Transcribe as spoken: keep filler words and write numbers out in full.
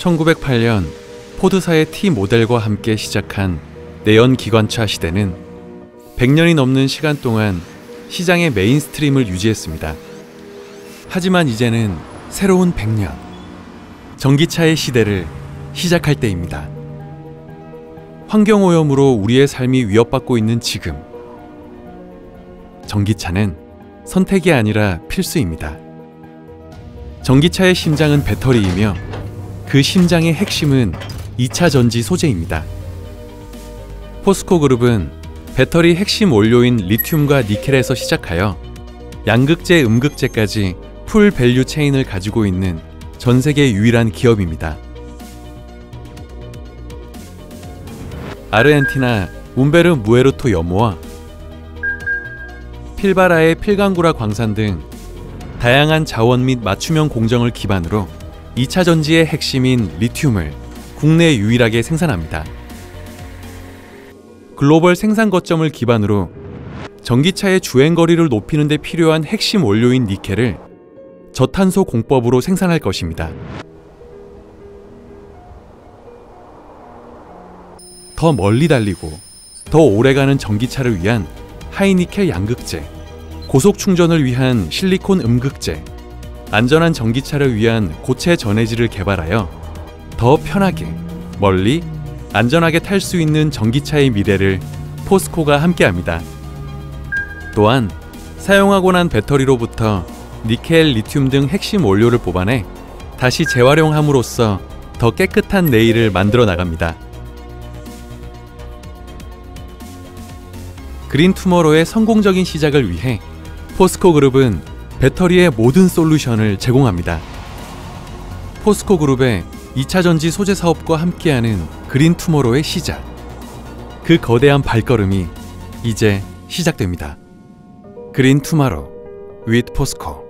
천구백팔 년 포드사의 T 모델과 함께 시작한 내연 기관차 시대는 백 년이 넘는 시간 동안 시장의 메인스트림을 유지했습니다. 하지만 이제는 새로운 백 년, 전기차의 시대를 시작할 때입니다. 환경오염으로 우리의 삶이 위협받고 있는 지금, 전기차는 선택이 아니라 필수입니다. 전기차의 심장은 배터리이며 그 심장의 핵심은 이 차 전지 소재입니다. 포스코 그룹은 배터리 핵심 원료인 리튬과 니켈에서 시작하여 양극재, 음극재까지 풀 밸류 체인을 가지고 있는 전 세계 유일한 기업입니다. 아르헨티나 움베르 무에르토 염호와 필바라의 필강구라 광산 등 다양한 자원 및 맞춤형 공정을 기반으로 이 차 전지의 핵심인 리튬을 국내 유일하게 생산합니다. 글로벌 생산 거점을 기반으로 전기차의 주행거리를 높이는 데 필요한 핵심 원료인 니켈을 저탄소 공법으로 생산할 것입니다. 더 멀리 달리고 더 오래가는 전기차를 위한 하이니켈 양극재, 고속 충전을 위한 실리콘 음극재, 안전한 전기차를 위한 고체 전해질을 개발하여 더 편하게, 멀리, 안전하게 탈 수 있는 전기차의 미래를 포스코가 함께합니다. 또한 사용하고 난 배터리로부터 니켈, 리튬 등 핵심 원료를 뽑아내 다시 재활용함으로써 더 깨끗한 내일을 만들어 나갑니다. 그린 투머로의 성공적인 시작을 위해 포스코 그룹은 배터리의 모든 솔루션을 제공합니다. 포스코 그룹의 이 차 전지 소재 사업과 함께하는 그린 투머로의 시작. 그 거대한 발걸음이 이제 시작됩니다. 그린 투머로우 with 포스코.